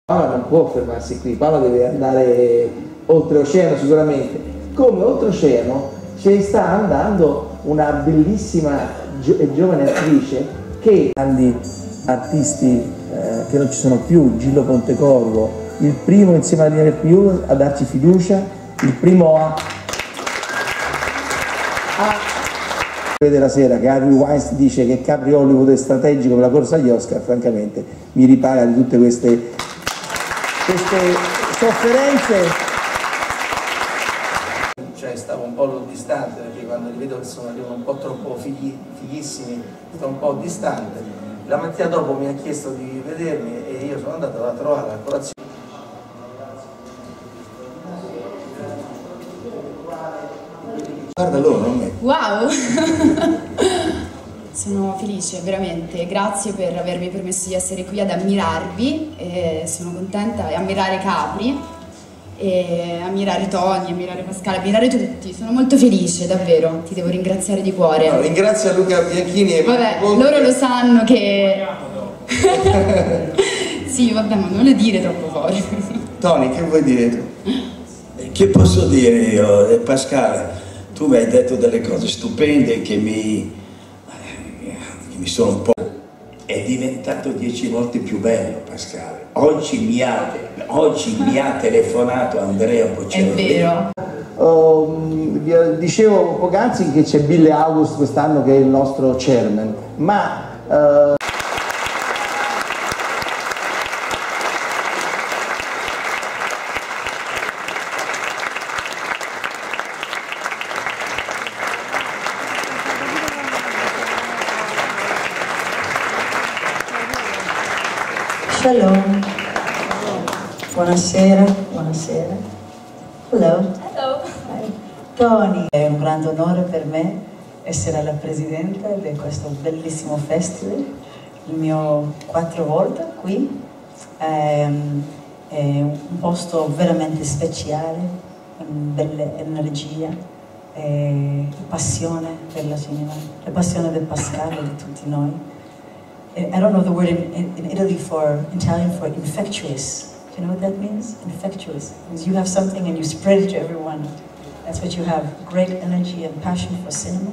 Paola non può fermarsi qui, Paola deve andare oltreoceano sicuramente. Come oltreoceano ci sta andando una bellissima giovane attrice che grandi artisti che non ci sono più, Gillo Pontecorvo, il primo insieme a Daniele Più a darci fiducia, il primo a della sera che Harvey Weinstein dice che Capri Hollywood è strategico per la corsa agli Oscar, francamente mi ripaga di tutte queste sofferenze. Cioè stavo un po' distante perché quando li vedo che arrivano un po' troppo fighissimi, sto un po' distante. La mattina dopo mi ha chiesto di vedermi e io sono andato a trovare la colazione. Guarda loro, non me. Wow! Sono felice, veramente. Grazie per avermi permesso di essere qui ad ammirarvi. Sono contenta di ammirare Capri, e ammirare Tony, ammirare Pascale, ammirare tutti. Sono molto felice, davvero. Ti devo ringraziare di cuore. No, ringrazio Luca Bianchini e vabbè, loro lo sanno che... Sì, vabbè, ma non le dire troppo forte. Tony, che vuoi dire tu? Che posso dire io? Pascale, tu mi hai detto delle cose stupende che mi sono un po'... È diventato 10 volte più bello, Pascale. Oggi mi ha telefonato Andrea Bocelli. È vero. Dicevo poc'anzi che c'è Bill August quest'anno che è il nostro chairman, ma... Shalom. Buonasera, buonasera. Hello. Hello. Hi. Tony, è un grande onore per me essere la presidente di questo bellissimo festival, il mio 4 volte qui. È un posto veramente speciale, bella energia e passione per la cinema, la passione del Pascale di tutti noi. I don't know the word in Italy Italian for infectious. Do you know what that means? Infectious. It means you have something and you spread it to everyone. That's what you have, great energy and passion for cinema.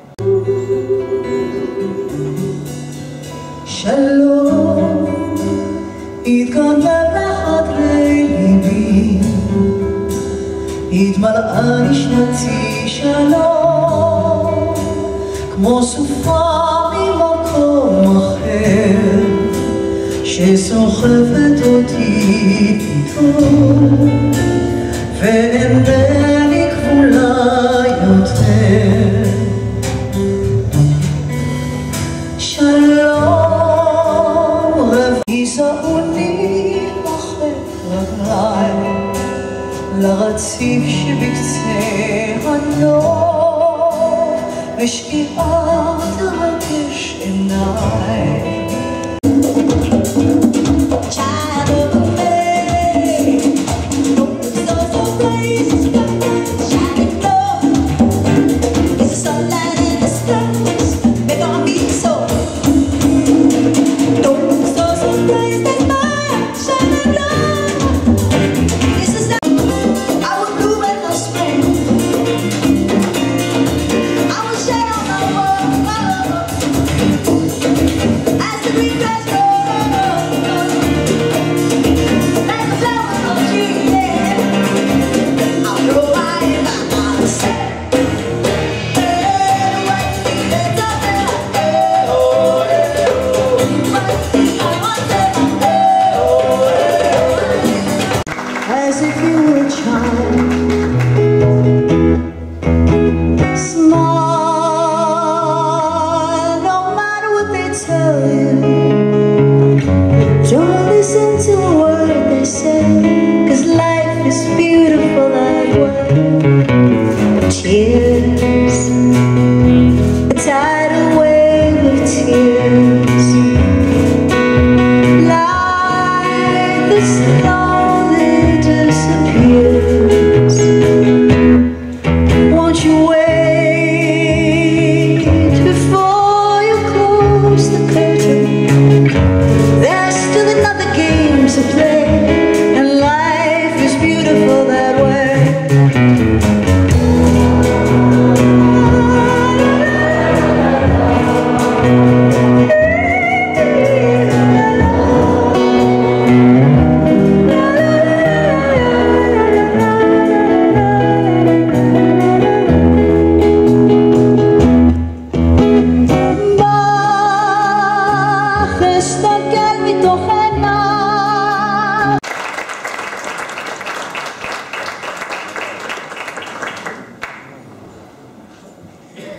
Shalom, התגנב לחדרי ליבי, התמלאה נשמתי שלום, כמו סופה ממקום אחר, שסוחפת אותי פתאום, ואינני כבולה יותר. שלום יישאוני אחרי רגליי, לרציף שבקצה הנוף, ושקיעה תרגש עיניי. As if you were a child, smile no matter what they tell you. Don't listen to a word they say, 'cause life is beautiful that way. Tears, a tidal wave of tears, like the snow disappears. Won't you wait before you close the curtain? There's still another game to play.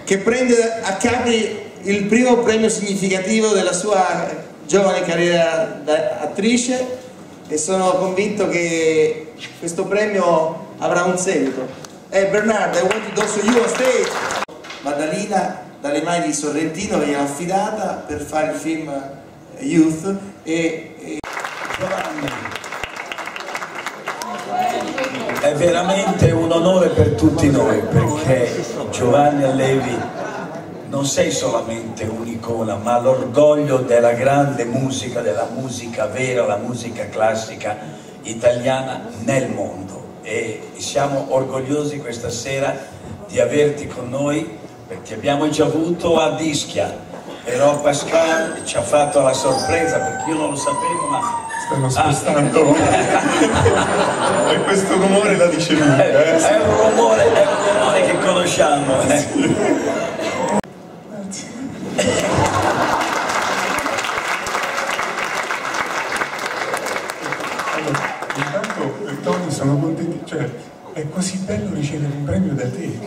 che prende a Capri il primo premio significativo della sua giovane carriera da attrice, e sono convinto che questo premio avrà un seguito. Bernard, I want to also you on stage. Maddalena dalle mani di Sorrentino viene affidata per fare il film Youth e Giovanni, è veramente un onore per tutti noi, perché Giovanni Allevi non sei solamente un'icona, ma l'orgoglio della grande musica, della musica vera, la musica classica italiana nel mondo, e siamo orgogliosi questa sera di averti con noi, perché abbiamo già avuto a Ischia, però Pascal ci ha fatto la sorpresa, perché io non lo sapevo, ma stanno spostando e questo rumore la dice lui. È un rumore che conosciamo. Intanto Tony, sono contenti, cioè è così bello ricevere un premio da te,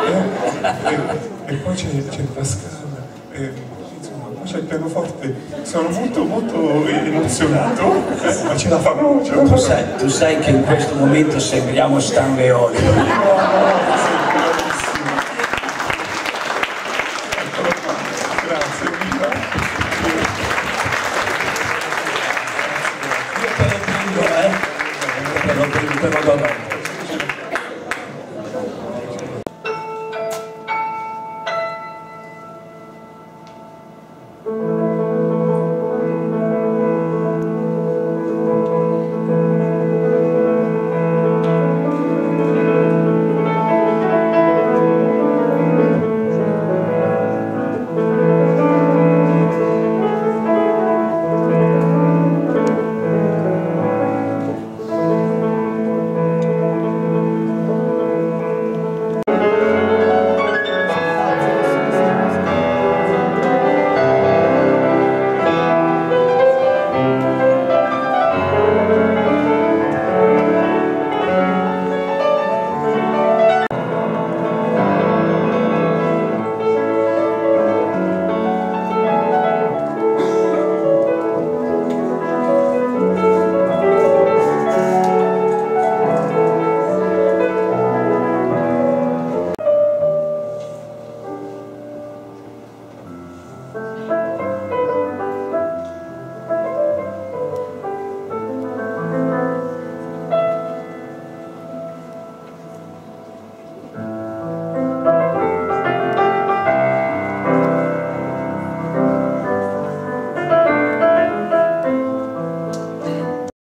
e poi c'è Pascal, insomma, poi c'è il pianoforte, sono molto emozionato, ma ce la farò. Tu sai che in questo momento sembriamo Stanleoli. Grazie, viva. Te lo prendo,